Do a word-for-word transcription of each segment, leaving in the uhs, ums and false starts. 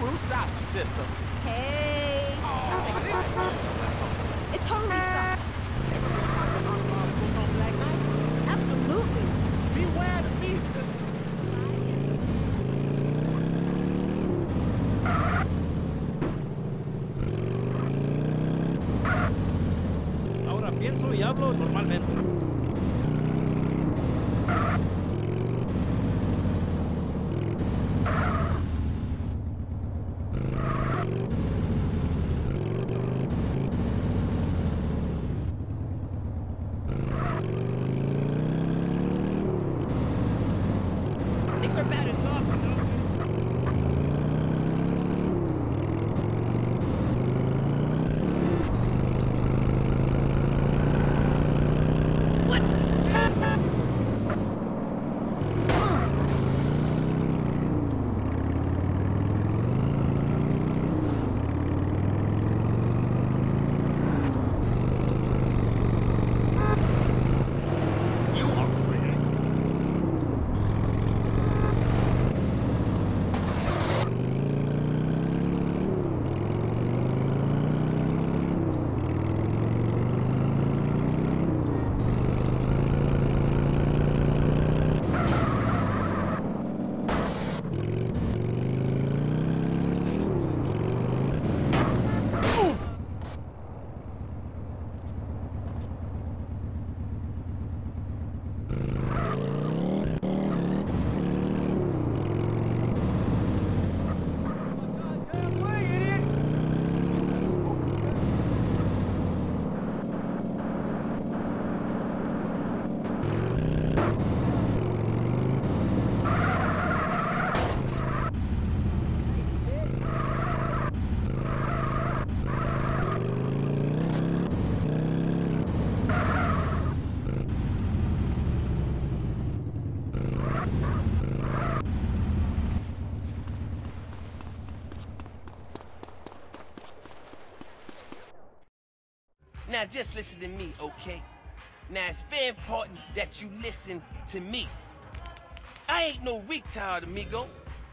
roots out the system. Hey. Oh, It totally sucks. ever been out to Outlaw Smoke on Black Knight? Absolutely. Beware the beast. Ahora pienso y hablo normalmente. Things are bad enough, you know? You are crazy. Now just listen to me, okay? Now it's very important that you listen to me. I ain't no retard, amigo.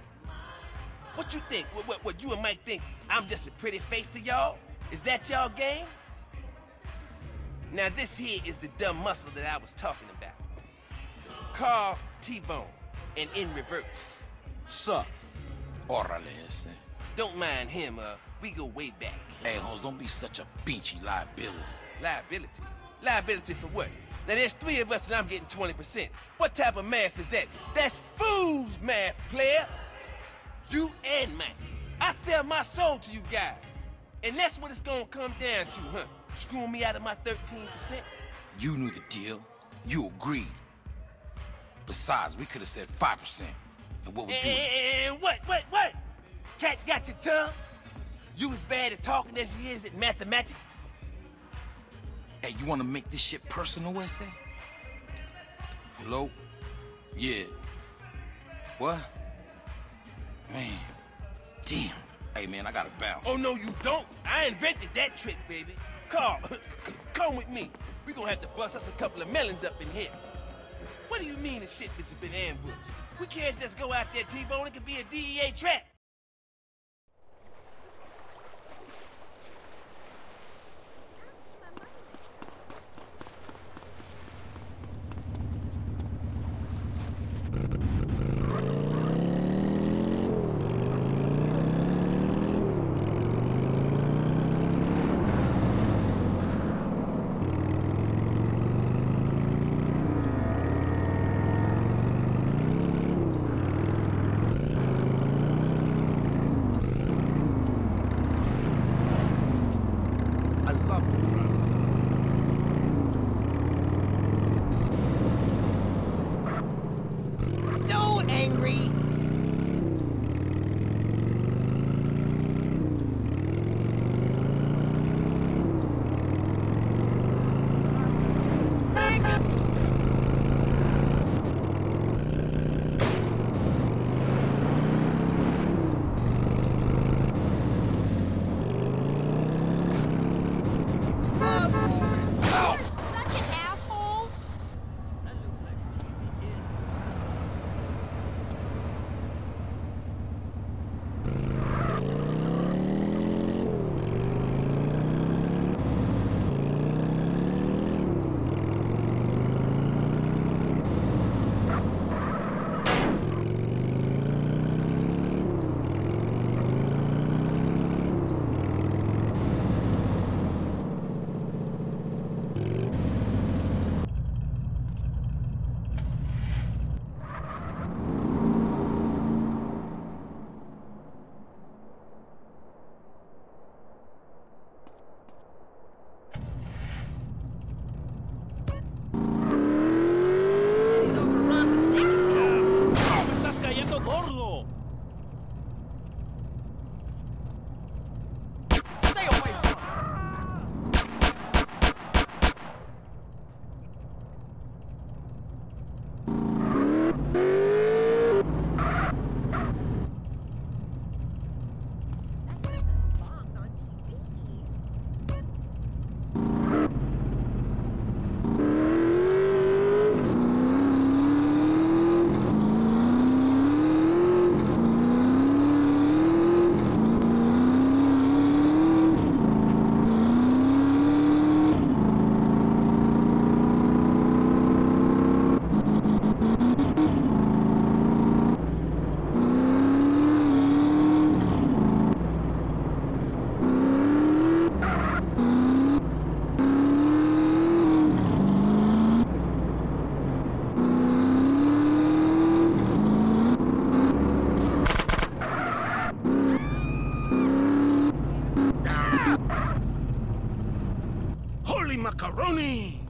What you think? What, what, what you and Mike think? I'm just a pretty face to y'all? Is that y'all game? Now this here is the dumb muscle that I was talking about. Carl T-Bone, and in reverse. Sup? Órale ese. Don't mind him, uh, we go way back. Hey, Holmes, don't be such a beachy liability. Liability? Liability for what? Now there's three of us and I'm getting twenty percent. What type of math is that? That's fool's math, player! You and Mike. I sell my soul to you guys. And that's what it's gonna come down to, huh? Screwing me out of my thirteen percent? You knew the deal. You agreed. Besides, we could have said five percent. And what would you... And what, what, what? Cat got your tongue? You as bad at talking as you is at mathematics? Hey, you want to make this shit personal, S A? Hello? Yeah. What? Man. Damn. Hey, man, I gotta bounce. Oh, no, you don't. I invented that trick, baby. Carl, come with me. We gonna have to bust us a couple of melons up in here. What do you mean the shipments have been ambushed? We can't just go out there, T-Bone. It could be a D E A trap. Holy macaroni!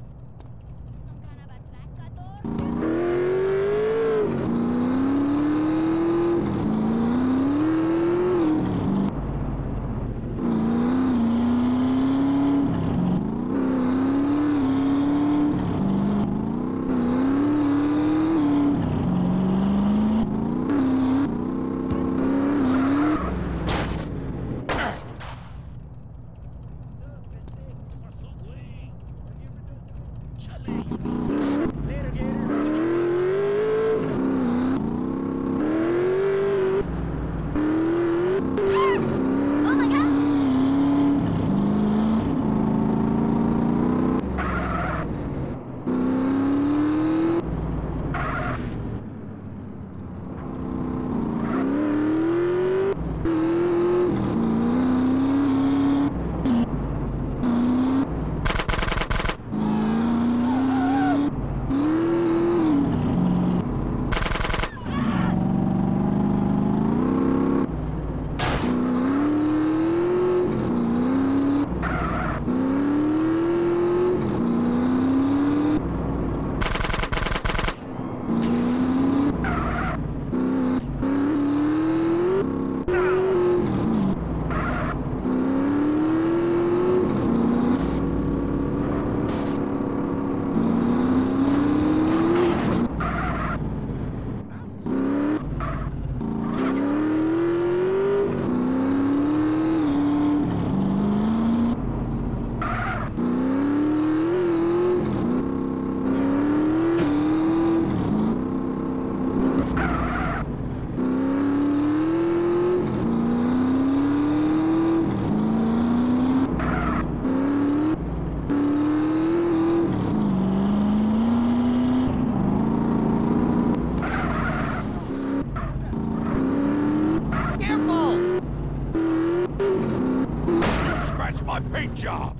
My paint job!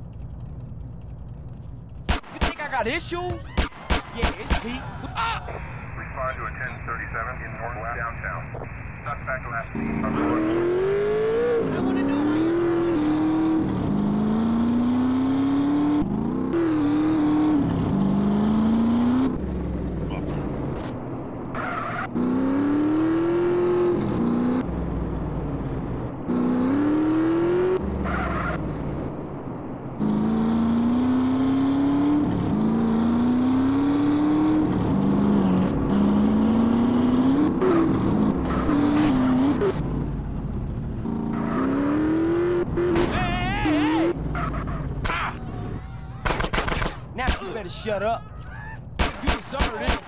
You think I got issues? Yeah, it's Pete. Ah! Respond to a ten thirty-seven in northwest downtown. Suspect last seen on the road. I wanna know why you're... Now you better shut up. You deserve this.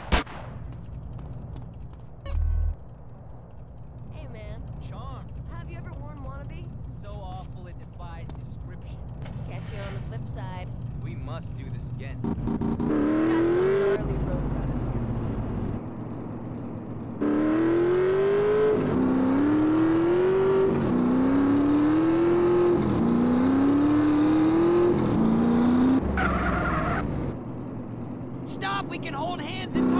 Hey, man. Sean, Have you ever worn wannabe? so awful it defies description. Catch you on the flip side. We must do this again. Got some gnarly road runners here. Stop! We can hold hands and